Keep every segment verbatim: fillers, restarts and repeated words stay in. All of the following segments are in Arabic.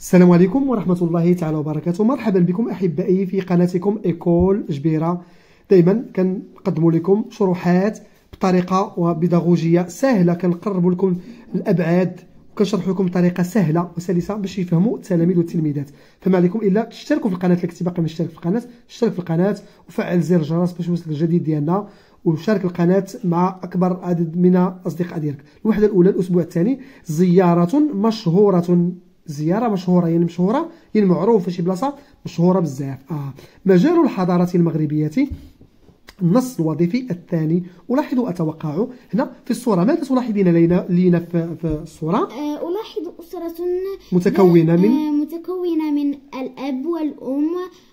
السلام عليكم ورحمة الله تعالى وبركاته. مرحبا بكم أحبائي في قناتكم إيكول جبيرة. دائما كنقدموا لكم شروحات بطريقة وبيداغوجية سهلة، كنقربوا لكم الأبعاد وكنشرح لكم بطريقة سهلة وسلسة باش يفهموا التلاميذ والتلميذات. فما عليكم إلا تشتركوا في القناة، اللي كنتي باقي مشترك في القناة اشترك في القناة وفعل زر الجرس باش يوصلك الجديد ديالنا، وشارك القناة مع أكبر عدد من الأصدقاء ديالك. الوحدة الأولى الأسبوع الثاني زيارة مشهورة، زيارة مشهورة يعني مشهورة يعني معروفة شي بلاصة مشهورة بزاف. آه. مجال الحضارة المغربية. النص الوظيفي الثاني. ألاحظ أتوقع هنا في الصورة، ماذا تلاحظين لينا لينا في, في الصورة؟ ألاحظ أسرة متكونة من متكونة من الأب والأم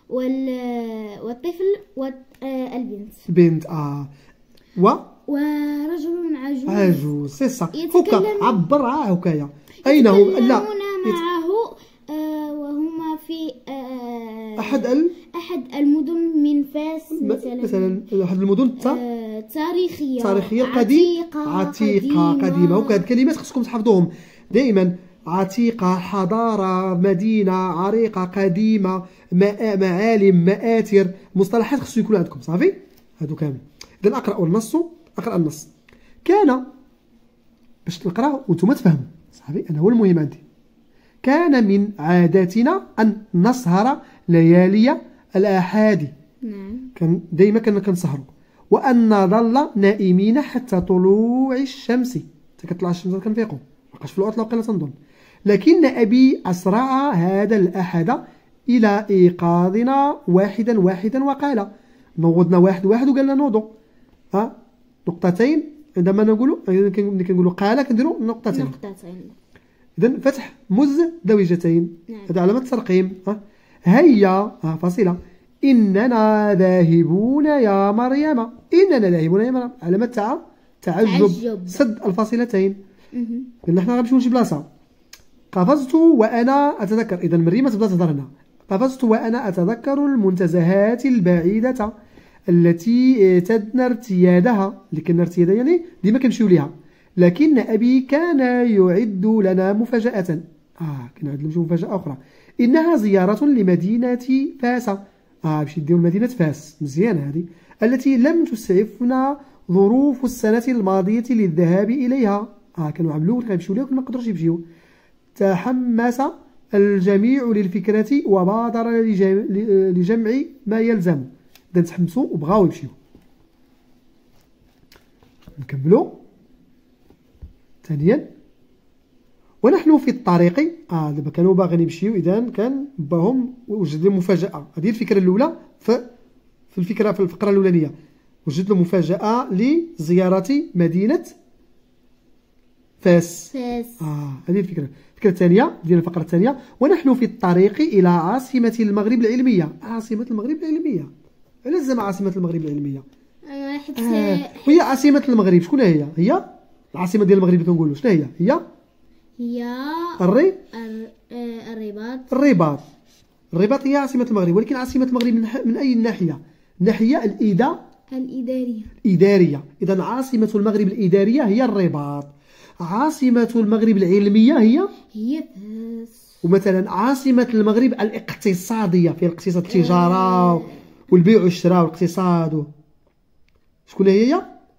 والطفل والبنت. بنت آه و ورجل عجوز. عجوز سي صا هكا عبر اه هكايا. أين هم؟ لا معه آه وهما في آه أحد ال... أحد المدن من فاس مثلا مثلا أحد المدن التا... آه تاريخية تاريخية قديم عتيقة قديمة. وكاد الكلمات خصكم تحفظوهم دائما. عتيقة، حضارة، مدينة عريقة قديمة، معالم، مآثر، مصطلحات خصو يكونوا عندكم صافي هادو كامل. إذا أقرأ النص، أقرأ النص. كان باش نقرأ وانتم تفهموا صافي، أنا هو المهم عندي. كان من عاداتنا أن نسهر ليالي الأحد. نعم. كان دائما كنا كنسهروا، وأن نظل نائمين حتى طلوع الشمس. حتى كتطلع الشمس كنفيقوا، مابقاش في العطلة وقيلا تنظن. لكن أبي أسرع هذا الأحد إلى إيقاظنا واحدا واحدا وقال، نوضنا واحد واحد وقال لنا نوضوا. ها نقطتين عندما نقولوا ملي كنقولوا قال كنديروا نقطتين. نقطتين. إذن فتح مز زوجتين. نعم. هذا علامة ترقيم. ها هيا ها فاصلة. إننا ذاهبون يا مريم. إننا ذاهبون يا مريم علامة تاع تعجب. تعجب. سد الفاصلتين. قلنا حنا غنمشيو لشي بلاصة. قفزت وأنا أتذكر. إذا مريم تبدا تهضر هنا. قفزت وأنا أتذكر المنتزهات البعيدة التي اعتدنا ارتيادها، اللي كنا ارتيادها يعني ديما كنمشيو ليها. لكن أبي كان يعد لنا مفاجأة. آه كان يعد لنا مفاجأة أخرى. إنها زيارة لمدينة فاس. آه باش يديو لمدينة فاس. مزيانة هذه. التي لم تسعفنا ظروف السنة الماضية للذهاب إليها. آه كانوا عملوا كنمشيو ليها وكنا ما نقدروش نمشيو. تحمس الجميع للفكرة وبادر لجمع ما يلزم. إذا تحمسوا وبغاو يمشيو. نكملوا. ثانيا ونحن في الطريق. اه دابا كانوا باغيين يمشيو، اذا كان باهم وجد لهم مفاجاه. هذه الفكره الاولى في في الفكره في الفقره الاولانيه، وجد له مفاجاه لزياره مدينه فاس. فاس. اه هذه الفكره. الفكره الثانيه ديال الفقره الثانيه، ونحن في الطريق الى عاصمه المغرب العلميه. عاصمه المغرب العلميه، علاش زعما عاصمه المغرب العلميه؟ آه وهي عاصمه المغرب شكون هي؟ هي العاصمه ديال المغرب اللي كنقولوا شنو هي؟ هي هي الري الرباط. الرباط. الرباط هي عاصمه المغرب، ولكن عاصمه المغرب من, من اي ناحيه؟ الناحيه الإدا... الاداريه. الاداريه. اذا عاصمه المغرب الاداريه هي الرباط. عاصمه المغرب العلميه هي هي فاس. ومثلا عاصمه المغرب الاقتصاديه في الاقتصاد، التجاره والبيع والشراء والاقتصاد. شكون هي؟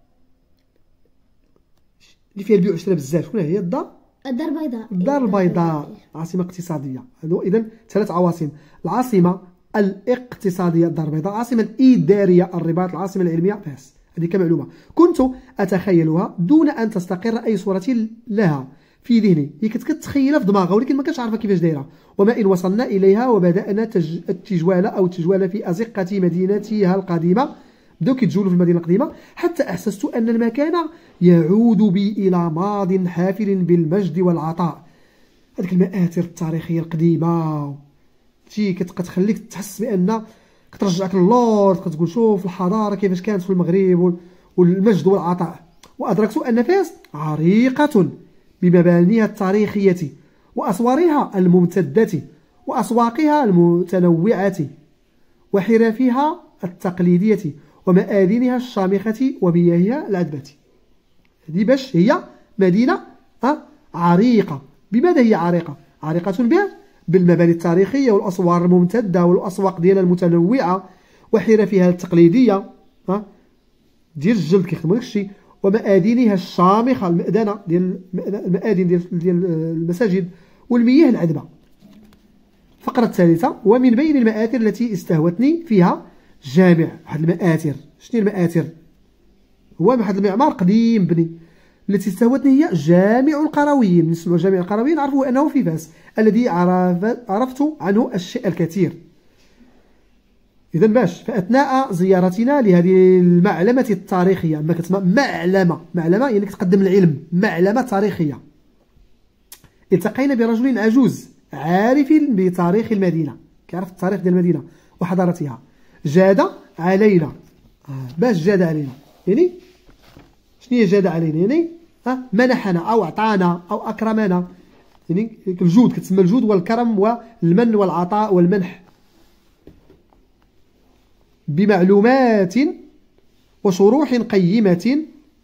اللي فيها البيع والشراء بزاف. شكون هي؟ الدار الدار البيضاء. الدار البيضاء عاصمة اقتصادية. هذو إذن ثلاث عواصم. العاصمة الاقتصادية الدار البيضاء، العاصمة الإدارية الرباط، العاصمة العلمية فاس. هذه كمعلومة كنت أتخيلها دون أن تستقر أي صورة لها في ذهني. هي كنت كتخيلها في دماغها ولكن ما كنتش عارفة كيفاش دايرة. وما إن وصلنا إليها وبدأنا تج... التجوال أو التجوال في أزقة مدينتها القديمة. بداو كيتجولوا في المدينة القديمة حتى أحسست أن المكان يعود بي إلى ماض حافل بالمجد والعطاء. هذيك المآثر التاريخية القديمة شي كتخليك تحس بأن كترجعك للور، كتقول شوف الحضارة كيفاش كانت في المغرب والمجد والعطاء. وأدركت أن فاس عريقة بمبانيها التاريخية وأسوارها الممتدة وأسواقها المتنوعة وحرفها التقليدية ومآذنها الشامخة ومياهها العذبة. هذه باش هي مدينة عريقة. بماذا هي عريقة؟ عريقة بالمباني التاريخية والأسوار الممتدة والأسواق ديالها المتنوعة وحرفها التقليدية ها ديال الجلد كيخدموا داك الشيء، ومآذنها الشامخة، المأذنة ديال المآذن ديال ديال المساجد والمياه العذبة. الفقرة الثالثة: ومن بين المآثر التي استهوتني فيها جامع. واحد المآثر، شنو هي المآثر؟ هو واحد المعمار قديم بني. التي استهوتني هي جامع القرويين. نسمع جامع القرويين نعرفوا أنه في فاس، الذي عرفت عنه الشيء الكثير. إذا باش فأثناء زيارتنا لهذه المعلمة التاريخية، ما كتسمى معلمة، معلمة يعني كتقدم العلم، معلمة تاريخية، التقينا برجل عجوز عارف بتاريخ المدينة، كيعرف التاريخ ديال المدينة وحضارتها. جاد علينا. آه باش جاد علينا يعني شنو هي جاد علينا؟ يعني ها منحنا أو أعطانا أو أكرمنا، يعني الجود كتسمى الجود والكرم والمن والعطاء والمنح، بمعلومات وشروح قيمة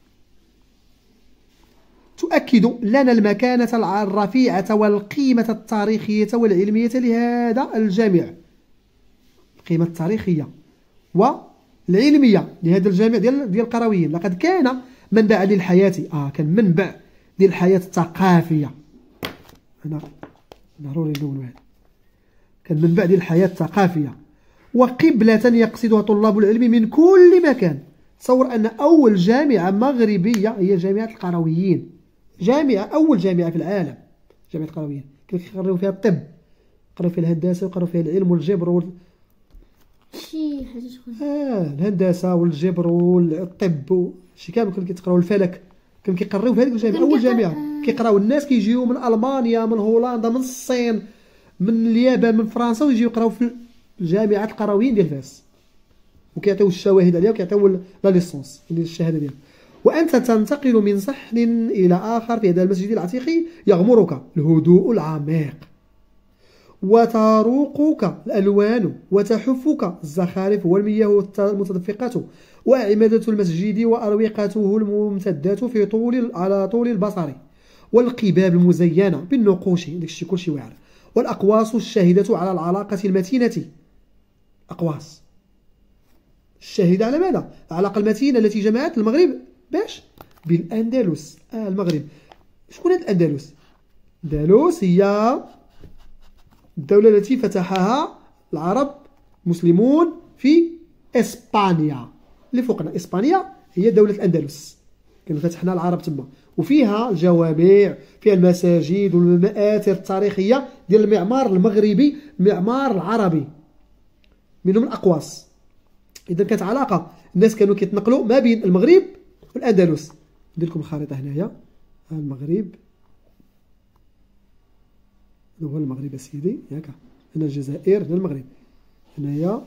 تؤكد لنا المكانة الرفيعة والقيمة التاريخية والعلمية لهذا الجامع، القيمة التاريخية والعلمية لهذا الجامع ديال ديال القرويين. لقد كان منبعا للحياة، اه كان منبع ديال الحياة الثقافية. أنا ضروري نقول هذا، كان منبع ديال الحياة الثقافية وقبلة يقصدها طلاب العلم من كل مكان. تصور أن أول جامعة مغربية هي جامعة القرويين، جامعة أول جامعة في العالم جامعة القرويين. كانوا كيقراو فيها الطب، يقراو فيها الهندسة، ويقراو فيها العلم والجبر وال... شي حاجة شخرى. اه الهندسة والجبر والطب شي كامل كانوا كيتقراو الفلك، كانوا كيقراو في هذيك الجامعة أول جامعة. كيقراو الناس كيجيو من ألمانيا، من هولندا، من الصين، من اليابان، من فرنسا، ويجيو يقراو في جامعة القرويين ديال فاس، وكيعطيو الشواهد عليها وكيعطيو لا ليسونس ديال الشهادة ديالها. وأنت تنتقل من صحن إلى آخر في هذا المسجد العتيق، يغمرك الهدوء العميق وتروقك الألوان وتحفك الزخارف والمياه المتدفقة وأعمدة المسجد وأروقته الممتدة في طول على طول البصر، والقباب المزينة بالنقوش داكشي كلشي واعر، والأقواس الشاهدة على العلاقة المتينة، أقواس الشاهدة على ماذا؟ العلاقة المتينة التي جمعت المغرب باش بالأندلس. آه المغرب شكون هاد الأندلس؟ الأندلس هي الدولة التي فتحها العرب مسلمون في إسبانيا، اللي فوقنا إسبانيا هي دولة الأندلس، كانوا فتحنا العرب تما، وفيها الجوامع، فيها المساجد والمآثر التاريخية ديال المعمار المغربي، المعمار العربي، منهم الأقواس. إذا كانت علاقة، الناس كانوا كيتنقلوا ما بين المغرب والأندلس. ندير لكم الخريطة هنايا، المغرب هو المغرب سيدي ياك، هنا الجزائر، هنا المغرب، هنايا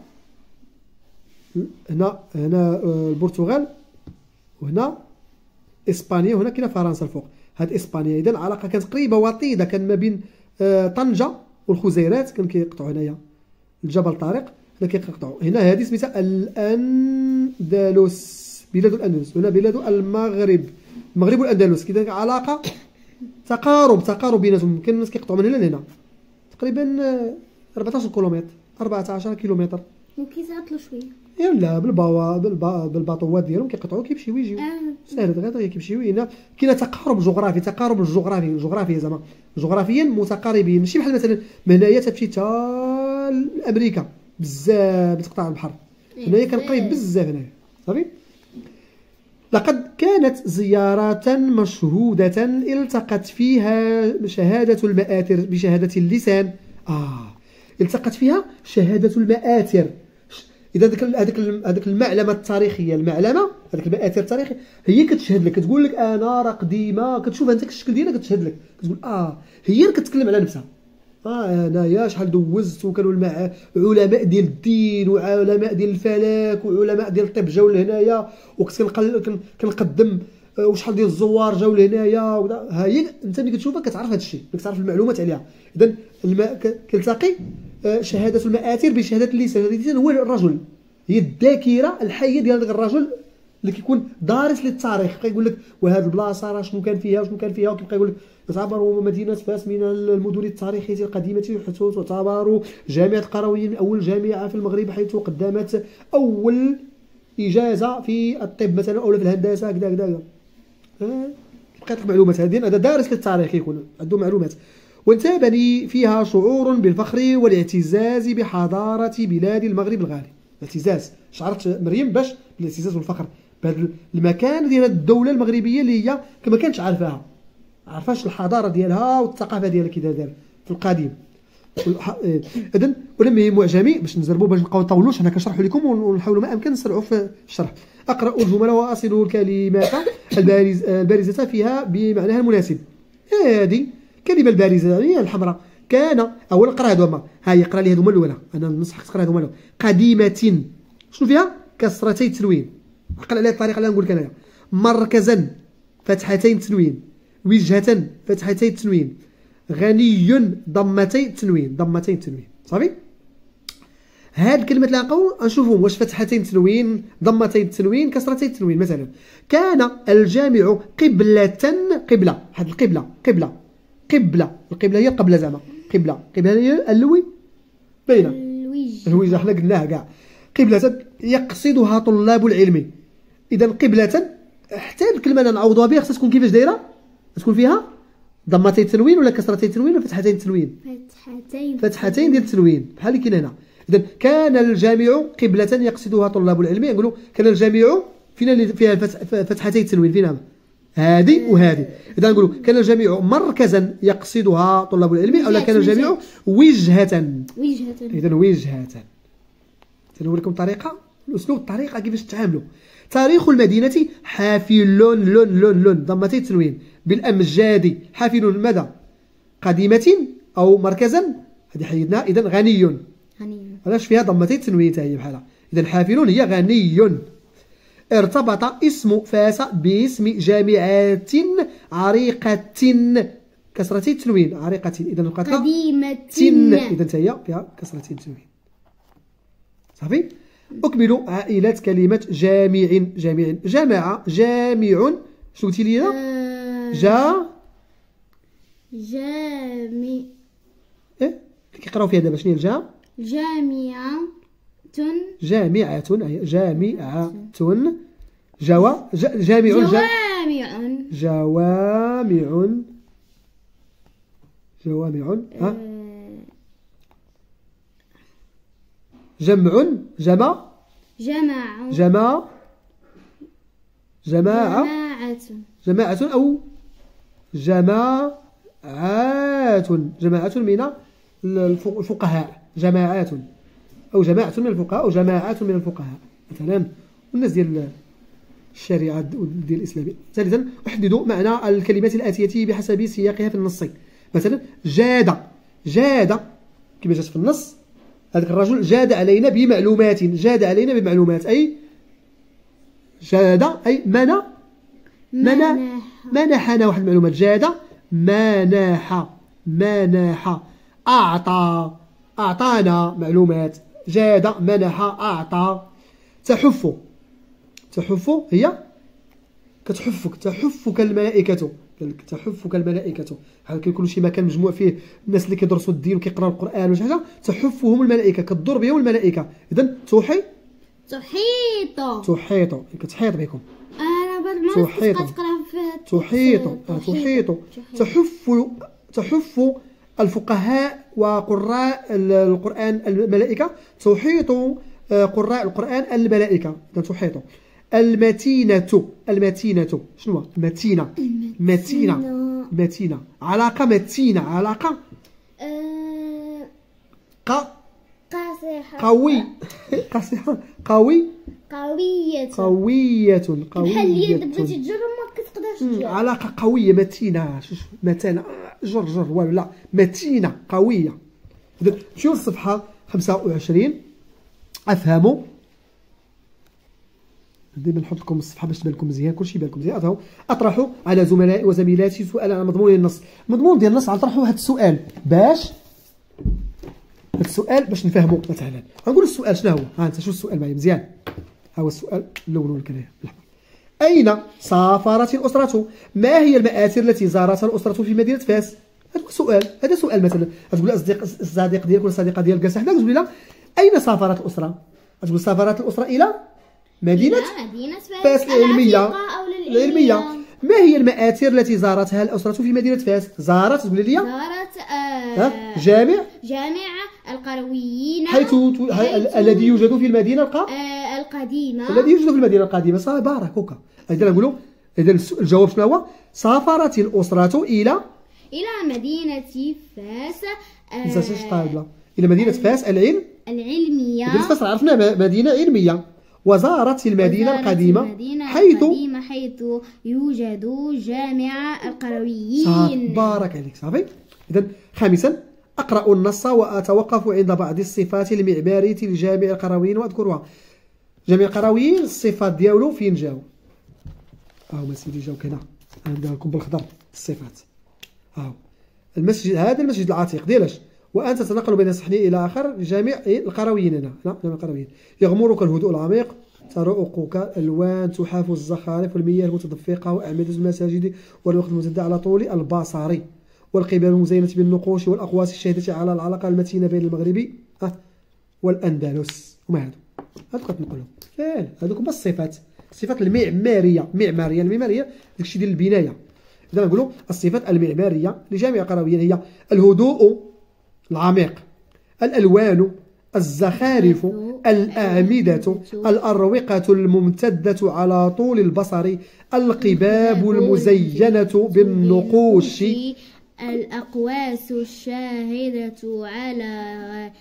هنا هنا البرتغال، وهنا اسبانيا، وهنا كاينه فرنسا الفوق. هاد اسبانيا اذا العلاقه كانت قريبه وطيده، كان ما بين طنجه والخزيرات كانوا كيقطعوا هنايا الجبل طارق، هنا كيقطعوا هنا. هذه سميتها الاندلس، بلاد الاندلس، وهنا بلاد المغرب، المغرب والاندلس. كذا علاقه تقارب تقارب بيناتهم، كاين الناس كيقطعوا من هنا لهنا تقريبا أربعطاش كيلومتر، أربعطاش كيلومتر، وكيتعطلوا شويه لا بالبوا بالبا بالباطوات ديالهم كيقطعوا كيمشيو يجيو. آه. سهل دغيا كيمشيو. هنا كاين تقارب جغرافي، تقارب الجغرافي الجغرافيا زعما جغرافيا متقاربين، ماشي بحال مثلا من هنايا تمشي حتى لامريكا بزاف بتقطع البحر، هنايا كان قريب بزاف هنايا صافي. لقد كانت زيارة مشهودة التقت فيها شهادة المآثر بشهادة اللسان. آه التقت فيها شهادة المآثر. إذا هذيك هذيك هذيك المعلمة التاريخية، المعلمة هذيك المآثر التاريخية هي كتشهد لك، كتقول لك أنا راه قديمة، كتشوف أنت الشكل ديالها كتشهد لك، كتقول آه هي اللي كتكلم على نفسها. اه انايا شحال دوزت، وكانوا المع... علماء ديال الدين وعلماء ديال الفلك وعلماء ديال الطب جاو لهنايا، وكنت كنقل... كنقدم وشحال ديال الزوار جاو لهنايا. ها هي انت ملي كتشوفها كتعرف هذا الشيء، كتعرف المعلومات عليها. اذا الم... كنلتقي شهاده المآثر بشهاده اللسان. اللسان هو الرجل، هي الذاكره الحيه ديال هذاك الرجل اللي كيكون دارس للتاريخ، كيبقى يقول لك وهذه البلاصه راه شنو كان فيها وشنو كان فيها، وكيبقى يقول لك تعتبر مدينه فاس من المدن التاريخيه القديمه، حيث تعتبر جامعه القرويين اول جامعه في المغرب، حيث قدمت اول اجازه في الطب مثلا او في الهندسه هكذا هكذا. بقيت المعلومات هذه هذا دارس للتاريخ يكون عنده معلومات. وانتابني فيها شعور بالفخر والاعتزاز بحضاره بلاد المغرب الغالي. الاعتزاز، شعرت مريم باش بالاعتزاز والفخر بهذا المكان ديال الدوله المغربيه اللي هي كما كانتش عارفاها، عارفاش الحضاره ديالها والثقافه ديالها كي دار في القديم. اذا ولم معجمي باش نزربوا باش نبقاو نطولوش، حنا كنشرحوا لكم ونحاولوا ما امكن نسرعوا في الشرح. اقرا الجمل واصل الكلمات البارز البارزه فيها بمعناها المناسب. هذه كلمه البارزه هي الحمراء. كان اولا قرا هذو هما، ها هي قرا لي هذو هما الاولى، انا ننصحك تقرا هذو هما الاولى. قديمه شنو فيها؟ كسرتي التنوين، عقل على الطريقه اللي نقول لك انايا. مركزا فتحتين تنوين، وجهه فتحتي التنوين، غني ضمتي التنوين، ضمتين التنوين. صافي. هاد الكلمات اللي غنبقاو نشوفهم واش فتحتين تنوين، ضمتين التنوين، كسرتين التنوين. مثلا كان الجامع قبلة، قبلة، واحد القبلة، قبلة، قبلة، القبلة هي القبلة زعما، قبلة، قبلة هي اللوي باينة، الوجه، الوجه حنا قلناها كاع. قبلة يقصدها طلاب العلم. إذا قبلة حتى الكلمة اللي نعوضوها بها خصها تكون كيفاش دايرة؟ تكون فيها ضمتين التنوين ولا كسرتين التنوين ولا فتحتين التنوين؟ فتحتين فتحتين ديال التنوين بحال اللي كاين هنا. إذا كان الجامع قبلة يقصدها طلاب العلم. نقولوا كان الجامع فين اللي فيها فتحتين التنوين؟ فين هذه وهذه. إذا نقولوا كان الجامع مركزا يقصدها طلاب العلم، أو كان الجامع وجهة. وجهة. إذا وجهة. سنقول لكم طريقة، الأسلوب، الطريقة كيفاش تتعاملوا. تاريخ المدينة حافل لون لون لون لون ضمتي التنوين بالأمجاد. حافل ماذا؟ قديمة أو مركزا، هذه حيدناها. إذا غني، غني علاش فيها ضمتي التنوين حتى هي بحالها. إذا حافل هي غني. ارتبط اسم فاس باسم جامعات عريقة، كسرتي التنوين، عريقة. إذا بقات قديمة. إذا حتى هي فيها كسرتي التنوين. صافي. أكمل عائلة كلمة جامع. جامع، جمع، جامع. شنو قلتي لي؟ أه جا جامع. إيه كيقراو فيها دابا شنو هي الجا؟ جامعة. جامعة، أي جامعة. جوا جامع. جوامع. جوامع. جوامع. ها. جمع، جمع، جمع، جمع، جماعة، جماعة أو جماعات، جماعة من الفقهاء، جماعات أو جماعة من الفقهاء أو جماعات من الفقهاء مثلا، والناس ديال الشريعة ديال الإسلامية. ثالثا أحدد معنى الكلمات الآتية بحسب سياقها في النص. مثلا جاد، جاد كما جات في النص، هذاك الرجل جاد علينا بمعلومات، جاد علينا بمعلومات أي جاد أي منع، منع منحنا واحد المعلومات. جاد منح، منح. أعطى، أعطانا معلومات. جاد منح أعطى. تحف، تحف هي كتحفك، تحفك الملائكة، تحفك الملائكة. بحال كيكون شي مكان مجموع فيه الناس اللي كيدرسوا الدين وكيقراو القرآن ولا شي حاجة، تحفهم الملائكة، كتدور بهم الملائكة. إذا تحي، تحيط، تحيط، كتحيط بكم. أنا بعد ما تحيط، تحيط، تحيط. تحف، تحف الفقهاء وقراء القرآن الملائكة، تحيط قراء القرآن الملائكة. إذا تحيط. المتينة، المتينة شنو المتينة؟ متينة، متينة. علاقة متينة، علاقة أه... ق قاصحة، قوي، قاصحة، قوي، قوية، قوية، قوية. بحال اليد بغيتي تجر ما كتقدرش تجر. علاقة قوية، متينة، متانة، جر جر والو لا، متينة، قوية. إذا مشيو للصفحة خمسة وعشرين. أفهموا، ديما نحط لكم الصفحه باش تبان لكم مزيان، كلشي يبان لكم مزيان. أفهموا. اطرحوا على زملائي وزميلاتي سؤال على مضمون النص. المضمون ديال النص غنطرحوا هذا السؤال باش هذا السؤال باش نفهموا. مثلا غنقول السؤال شنو هو. ها انت شوف السؤال معايا مزيان. ها هو السؤال الاول والكنايه. أين سافرت الأسرة؟ ما هي المآثر التي زارتها الأسرة في مدينة فاس؟ هذا سؤال، هذا سؤال مثلا تقول الصديق الصديق ديالك ولا الصديقة ديالك جالسة حداك تقول لها أين سافرت الأسرة؟ تقول سافرت الأسرة إلى مدينة مدينة فاس العلمية. العلمية. ما هي المآثر التي زارتها الأسرة في مدينة فاس؟ زارت تقول لي زارت آه جامع جامع القرويين حيث, حيث الذي يوجد في المدينة الق... آه القديمة الذي يوجد في المدينة القديمة. صافي بارك هكا. إذا نقولوا إذا الجواب شنو هو؟ سافرت الأسرة إلى إلى مدينة فاس آه ايش قايله؟ إلى مدينة فاس العلم العلمية. إذا فاس عرفنا مدينة علمية. وزارت المدينة وزارت القديمة المدينة حيث القديمة حيث يوجد جامع القرويين. بارك عليك. صافي. إذا خامسا أقرأ النص وأتوقف عند بعض الصفات المعمارية لجامع القرويين وأذكرها. جامع القرويين الصفات ديالو فين جاو؟ هاهما سيدي جاو هنا ندير لكم بالخضر الصفات. هاهو المسجد هذا المسجد العتيق ديالاش وأنت تتنقل بين صحنه إلى آخر جامع القرويين. هنا لا جامع القرويين. يغمرك الهدوء العميق ترؤقك ألوان تحاف الزخارف والمياه المتدفقة وأعمدة المساجد والوقت الممتد على طول البصر والقباب المزينة بالنقوش والأقواس الشاهدة على العلاقة المتينة بين المغرب والأندلس. وما هادو هادو كتنقلهم لا هادوك بس الصفات الصفات المعمارية. معمارية المعمارية داكشي ديال البناية. إذا نقولوا الصفات المعمارية لجامع القرويين هي الهدوء العميق، الألوان، الزخارف، الأعمدة، الأروقة الممتدة على طول البصر، القباب المزينة بالنقوش، الأقواس الشاهدة على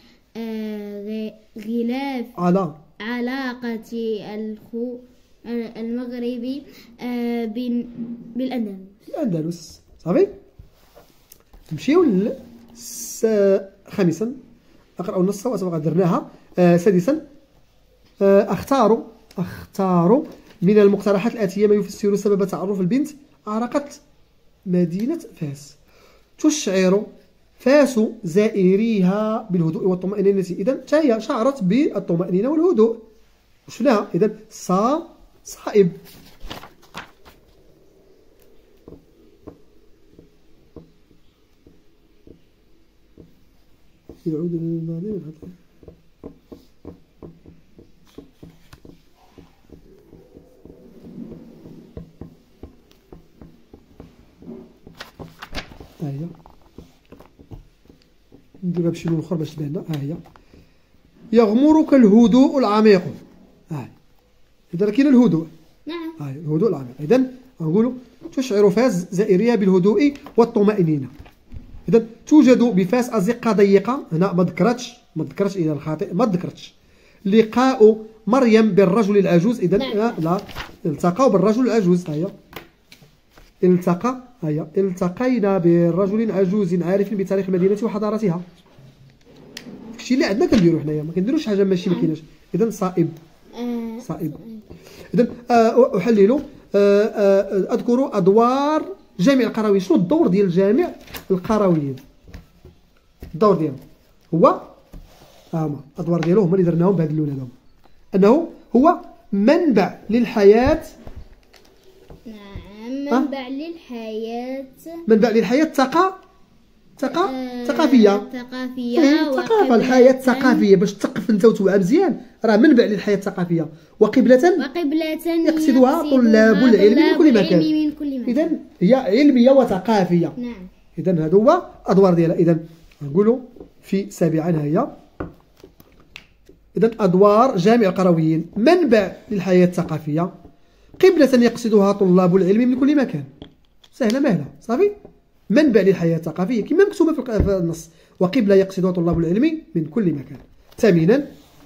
غلاف على علاقة المغرب بالأندلس. الأندلس. صافي. نمشيو خامسا أقرأ النص وأتوقع درناها. آه سادسا آه أختار أختار من المقترحات الآتية ما يفسر سبب تعرف البنت أعرقت مدينة فاس. تشعر فاس زائريها بالهدوء والطمأنينة. إذا هي شعرت بالطمأنينة والهدوء وشفناها. إذا صا صائب. يعود للماضي والخطأ. ها هي نديرها بشي لون اخر باش تبان. ها هي يغمرك الهدوء العميق. ها اذا كاين الهدوء. نعم. ها الهدوء العميق. اذا نقولوا تشعر فاس زائريها بالهدوء والطمأنينة. إذا توجد بفاس أزقة ضيقة. هنا ما ذكرتش ما ذكرتش إلى الخاطئ ما ذكرتش لقاء مريم بالرجل العجوز. إذا لا, لا التقوا بالرجل العجوز. هيا التقى هيا التقينا برجل عجوز عارف بتاريخ المدينة وحضارتها. الشيء اللي عندنا كنديرو حنايا ما كنديروش حاجة ماشي ما كايناش. إذا صائب صائب. إذا أحلل أذكر أدوار جامع القرويين. شنو الدور ديال جامع القرويين؟ الدور ديالو هو هما الادوار ديالو هما اللي درناهم بهذا اللون هذا انه هو منبع للحياه. نعم منبع أه؟ للحياه منبع للحياه تقا تقا أه ثقافيه ثقافيه ثقافه الحياه الثقافيه باش تثقف انت وتوعى مزيان راه منبع للحياه الثقافيه وقبلة وقبلة يقصدها طلاب العلم من كل مكان. اذا هي علميه وثقافيه. نعم. اذا هذا هو ادوار ديالها. اذا نقولوا في سابعا هي اذا ادوار جامع القرويين منبع للحياه الثقافيه قبلة يقصدها طلاب العلم من كل مكان. سهله مهله. صافي. منبع للحياه الثقافيه كما مكتوبه في النص وقبلة يقصدها طلاب العلم من كل مكان. ثامنا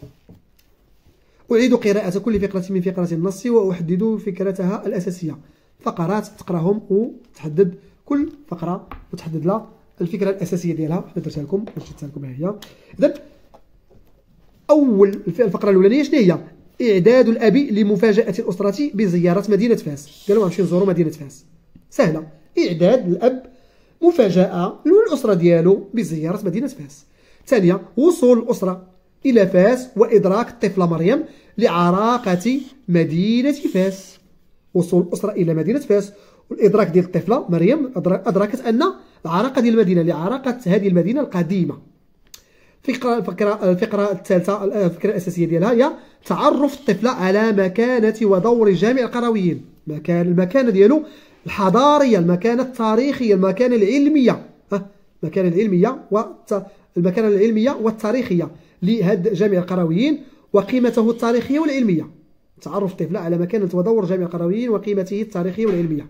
أعيد قراءة كل فقرة من فقرات النص وأحدد فكرتها الأساسية. فقرات تقراهم وتحدد كل فقرة وتحدد لها الفكرة الأساسية ديالها. حنا درتها لكم باش درتها لكم هي. إذا أول الفقرة الأولانية شنو هي؟ إعداد الأب لمفاجأة الأسرة بزيارة مدينة فاس. قالوا غنمشيو نزوروا مدينة فاس. سهلة. إعداد الأب مفاجأة للأسرة ديالو بزيارة مدينة فاس. ثانية وصول الأسرة إلى فاس وإدراك الطفلة مريم لعراقة مدينة فاس. وصول الأسرة إلى مدينة فاس، والإدراك ديال الطفلة مريم أدركت أن العراقة ديال المدينة لعراقة هذه المدينة القديمة. الفكرة الفكرة الفكرة الثالثة الفكرة الأساسية ديالها هي تعرف الطفلة على مكانة ودور جامع القرويين، مكان المكانة ديالو الحضارية، المكانة التاريخية، المكانة العلمية، المكانة العلمية والمكانة العلمية والتاريخية لهذا جامع القرويين وقيمته التاريخية والعلمية. تعرف الطفلة على مكانة ودور جامع القرويين وقيمته التاريخية والعلمية.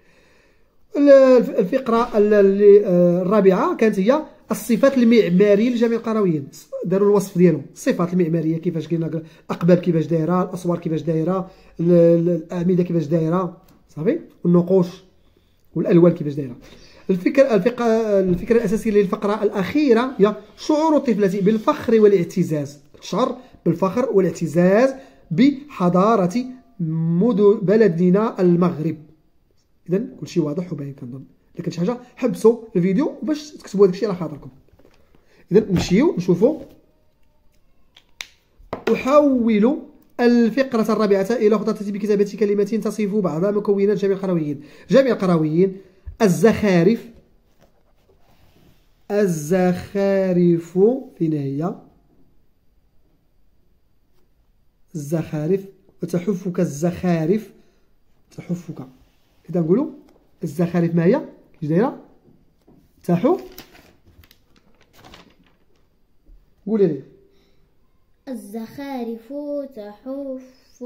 الفقرة الرابعة كانت هي الصفات المعمارية لجامع القرويين، داروا الوصف ديالهم، الصفات المعمارية كيفاش قلنا الأقباب كيفاش دايرة، الأسوار كيفاش دايرة، الأعمدة كيفاش دايرة، صافي، والنقوش والألوان كيفاش دايرة. الفكرة الفقرة الفكرة الأساسية للفقرة الأخيرة هي شعور الطفلة بالفخر والاعتزاز، تشعر بالفخر والاعتزاز بحضارة مدن بلدنا المغرب. إذا كل شيء واضح وباين كنظن. إلا كانت شي حاجة حبسوا الفيديو باش تكتبوا هذاك الشيء على خاطركم. إذا نمشيو نشوفوا. أحول الفقرة الرابعة إلى خطة بكتابة كلمات تصف بعض مكونات جامع القرويين. جامع القرويين الزخارف، الزخارف فين هي؟ الزخارف، وتحفك الزخارف، تحفك. إذا نقولوا الزخارف ما هي؟ كيفاش دايرة؟ تحف، قولي لي. الزخارف تحف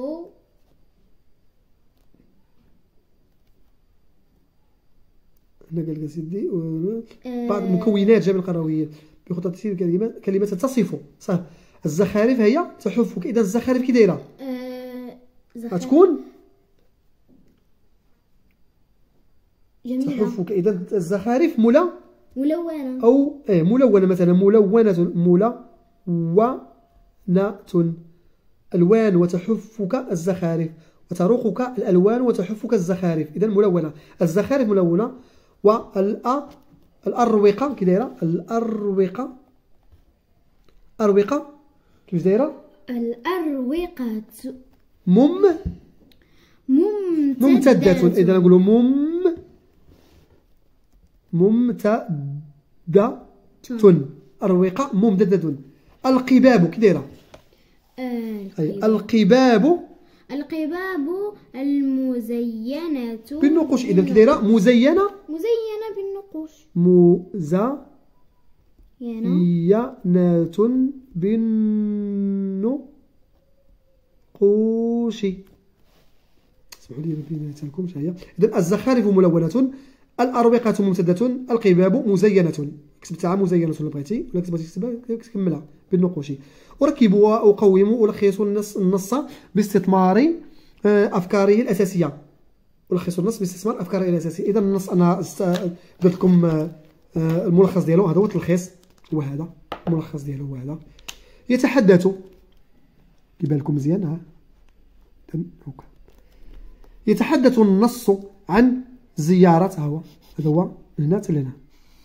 هنا قال لك سيدي بعض مكونات جامع القرويين بخطة تسيير كلمات كلمات تصف، صح. الزخارف هي تحفك. إذا الزخارف كي دايرة؟ غتكون جميلة. تحفك. إذا الزخارف ملا ملونة أو إيه ملونة، مثلا ملونة، ملونة، ألوان، وتحفك الزخارف، وتروقك الألوان وتحفك الزخارف. إذا ملونة، الزخارف ملونة. والأروقة كي دايرة؟ الأروقة، أروقة كيفاش دايرة؟ الأروقة مم ممتدة. إذا نقولوا مم ممتدة، أروقة ممتدة. القباب كي دايرة؟ القباب القباب المزينة بالنقوش. إذا كي دايرة؟ مزينة، مزينة بالنقوش، مزينة بالنقوش. اسمحوا لي ما نسالكمش هي. إذا الزخارف ملونة، الأروقة ممتدة، القباب مزينة. كتبتها مزينة ولا بغيتي، ولا كتبغي تكتبها كملها بالنقوش. وركبوا وقوموا ولخصوا النص النص باستثمار أفكاره الأساسية. ولخصوا النص باستثمار أفكاره الأساسية. إذا النص أنا درت لكم الملخص ديالو، هذا هو التلخيص، هو هذا الملخص ديالو، هو هذا. يتحدث، يبان لكم مزيان ها. يتحدث النص عن زيارة، هو هذا هو من هنا حتى لهنا.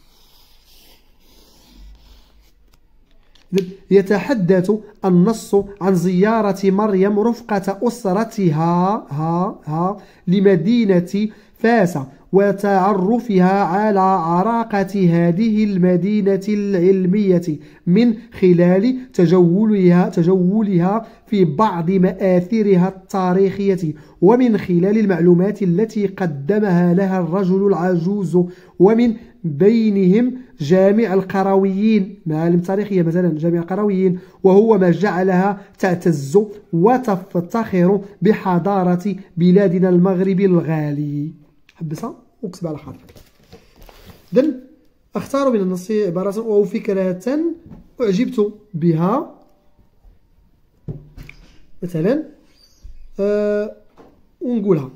يتحدث النص عن زيارة مريم رفقة أسرتها ها ها لمدينة فاس، وتعرفها على عراقة هذه المدينة العلمية من خلال تجولها تجولها في بعض مآثرها التاريخية، ومن خلال المعلومات التي قدمها لها الرجل العجوز، ومن بينهم جامع القرويين، معالم تاريخية مثلا جامع القرويين، وهو ما جعلها تعتز وتفتخر بحضارة بلادنا المغرب الغالي. حبسها واكتب على خاطرك. إذن أختار من النص عبارة أو فكرة أعجبت بها، مثلا أه ونقولها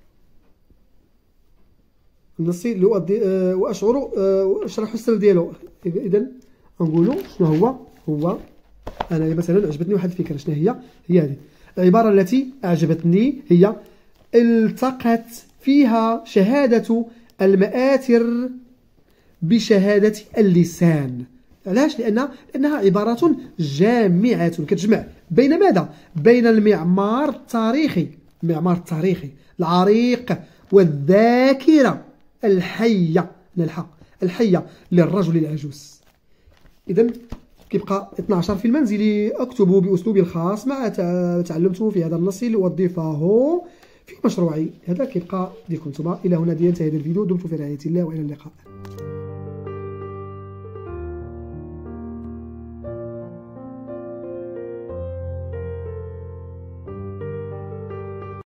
النص اللي أؤدي أه وأشعر أه أشرح السر ديالو. إذن نقولوا شنو هو هو أنا مثلا عجبتني واحد الفكرة. شنو هي؟ هي هذه العبارة التي أعجبتني، هي التقت فيها شهادة المآثر بشهادة اللسان. علاش؟ لأن لأنها عبارة جامعة كتجمع بين ماذا؟ بين المعمار التاريخي المعمار التاريخي العريق والذاكرة الحية للحق الحية للرجل العجوز. إذا كيبقى اثنا عشر في المنزل أكتب بأسلوبي الخاص مع تعلمته في هذا النص لأضيفه في مشروعي. هذا كيبقى ديالكم نتوما. إلى هنا ينتهي هذا الفيديو. دمتم في رعاية الله وإلى اللقاء.